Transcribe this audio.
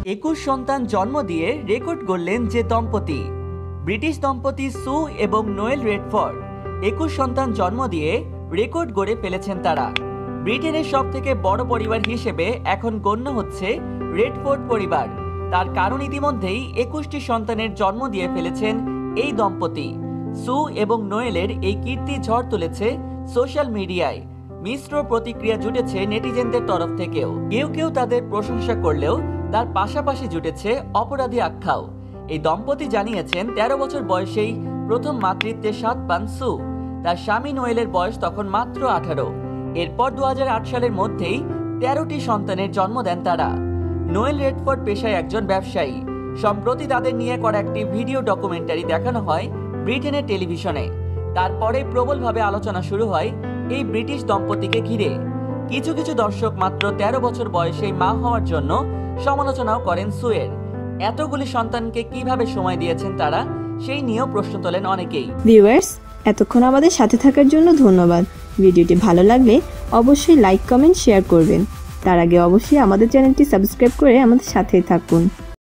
21 সন্তান জন্ম দিয়ে রেকর্ড গড়লেন যে দম্পতি। ব্রিটিশ দম্পতি সু এবং নোয়েল রেডফোর্ড 21 সন্তান জন্ম দিয়ে রেকর্ড গড়ে ফেলেছেন তারা। ব্রিটেনের সবথেকে বড় পরিবার হিসেবে এখন গণ্য হচ্ছে রেডফোর্ড পরিবার। তার কারণ ইতিমধ্যেই 21টি সন্তানের জন্ম দিয়ে ফেলেছেন এই দম্পতি। সু এবং নোয়েলের এই কীর্তি ঝড় তুলেছে সোশ্যাল মিডিয়ায়। মিশ্র প্রতিক্রিয়া জুটেছে নেটিজেনদের তরফ থেকেও। কেউ কেউ তাদের প্রশংসা করলেও তার পাশাপাশি জুটেছে অপরাধী আখ্যাও। এই দম্পতি জানিয়েছেন 13 বছর বয়সেই প্রথম মাতৃত্বের স্বাদ পান সু। তার স্বামী নোয়েলের বয়স তখন মাত্র 18। এরপর 2008 সালের মধ্যেই 13টি সন্তানের জন্ম দেন তারা। নোয়েল রেডফোর্ড পেশায় একজন ব্যবসায়ী। সম্প্রতি তাদের নিয়ে করা একটি ভিডিও ডকুমেন্টারি দেখানো হয় ব্রিটেনের টেলিভিশনে। তারপরে প্রবলভাবে আলোচনা শুরু হয় এই ব্রিটিশ দম্পতিকে ঘিরে। কিছু কিছু দর্শক মাত্র 13 বছর বয়সে মা হওয়ার জন্য সমালোচনাও করেন সুয়ের। এতগুলি সন্তানকে কিভাবে সময় দিয়েছেন তারা, সেই নিয়েও প্রশ্ন তোলেন অনেকেই। ভিউয়ার্স, এতক্ষণ আমাদের সাথে থাকার জন্য ধন্যবাদ। ভিডিওটি ভালো লাগলে অবশ্যই লাইক, কমেন্ট, শেয়ার করবেন। তার আগে অবশ্যই আমাদের চ্যানেলটি সাবস্ক্রাইব করে আমাদের সাথেই থাকুন।